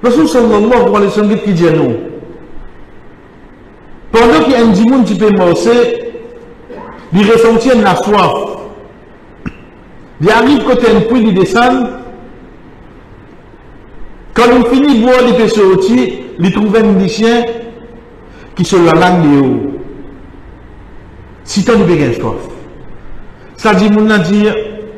Rasul sallallahu alayhi wa sallam qui dit nous, pendant qu'il y a un dimoun qui peut morcer, il ressentit la soif. Il arrive côté un puits, il descend. Quand il finit de boire, il peut sortir, il trouve un chien qui se la langue de haut. Si tu as une soif, ça dit, mon dire,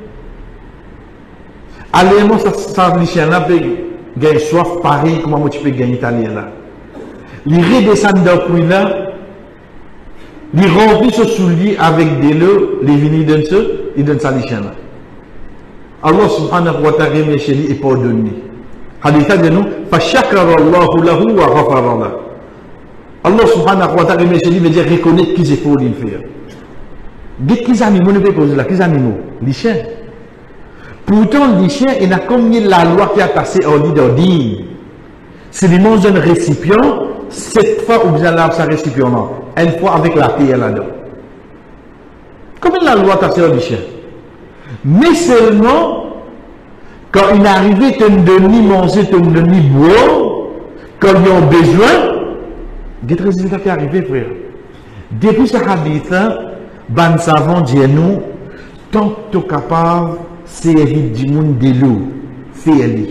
allez, moi, ça, le chien là, peut gagner soif pareil, comment tu peux gagner italien là. Il redescend dans le puits là, il remplit ce soulier avec des lots, les vignes donnent ça, il donne ça à chien là. Allah subhanahu wa ta'ala et pardonne. Hadith de nous, fashakara Allahu lahu wa ghafara lahu. Allah subhanahu wa ta'ala veut dire reconnaître qu'ils efforts ils font. Dites qu'ils animaux ne peuvent poser là, qu'ils animaux, les chiens. Pourtant, les chiens, il y a comme la loi qui a passé en leader digne. Si les mange un récipient, 7 fois ou bien là, ça récipient là, une fois avec la terre là-dedans. Comme la loi a passé en les chiens. Mais seulement, quand il est arrivé, tu ne donnes ni manger, tu ne donnes ni boire, quand ils ont besoin, il y a des résultats qui arrivent, frère. Depuis ce hadith, ban savant dit nous, tant que tu es capable de servir du monde de l'eau, fais-le.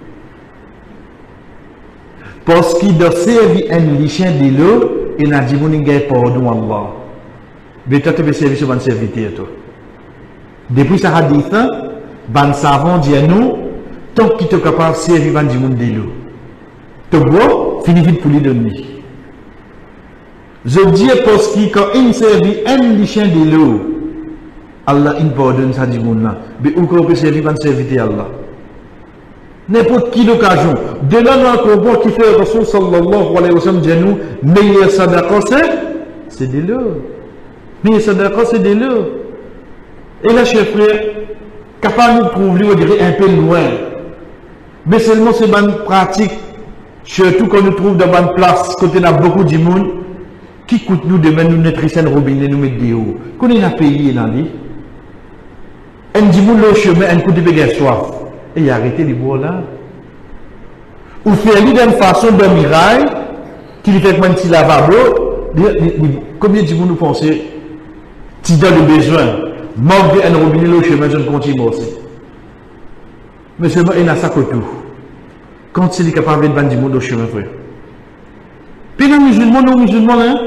Parce qu'il doit servir un lichin de l'eau, il a dit qu'il y a pardon Allah. Mais toi, tu peux servir ce bon serviteur, toi. Depuis ce hadith, ban savant dit nous, tant que tu es capable de servir du monde de l'eau, tu bois, finis vite pour lui donner. Je dis parce que quand il servit un lichin de l'eau, Allah il pardonne ça du monde là. Mais où qu'on peut servir un serviteur Allah. N'importe qui l'occasion. De là, nous comprend qui fait Rasul sallallahu alayhi wa sallam dit nous, meilleur sadaqa c'est de l'eau. Meilleur sadaqa c'est de l'eau. Et là, chers frères, capable de trouver, on dirait un peu loin. Mais seulement c'est une pratique, surtout quand nous trouvons dans une place, côté là beaucoup de monde, qui coûte nous demain nous notre un robinet, nous mettre des hauts. Qu'on est un pays, là, dit. Un dit le chemin, un coup de béguin soif. Et il a arrêté les bois là. Ou faire lui d'une façon de miraille, qui lui fait un petit lavabo, combien de vous nous pensez, tu donnes le besoin, manque un robinet, le chemin, je ne continue aussi. Mais seulement, il a ça que tout. Quand il est capable de vendre du monde au chemin, frère. Puis les musulmans, non musulmans, hein?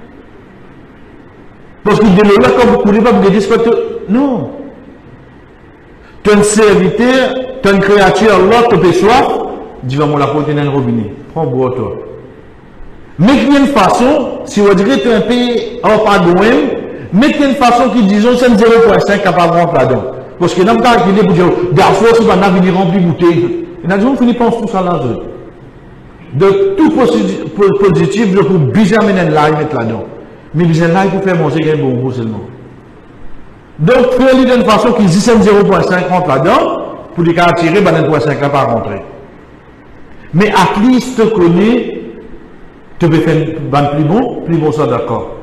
Parce qu'il dit là, quand vous ne pouvez pas vous dire ce que non. Tu es un serviteur, tu es une créature, Allah, tu as soif, dis-moi la porte dans le robinet. Prends bois, toi. Mais il y a une façon, si vous direz que tu es un pays en pardon, mais il y a une façon qui disons c'est 0,5 capable de remplir dedans. Parce que dans le cas qu'il est pour dire, d'abord, si on a venir remplir bouteille, il y a des gens qui finissent par tout ça là. De tout positif, je peux bien amener un live mettre là-dedans. Mais bien un live pour faire manger un bon goût seulement. Donc, faire d'une façon qu'ils disent 0,5 rentre là-dedans, pour les cas tirer, 1,5 là pas rentrer. Mais à least, tu connais, tu peux faire un plus bon ça d'accord.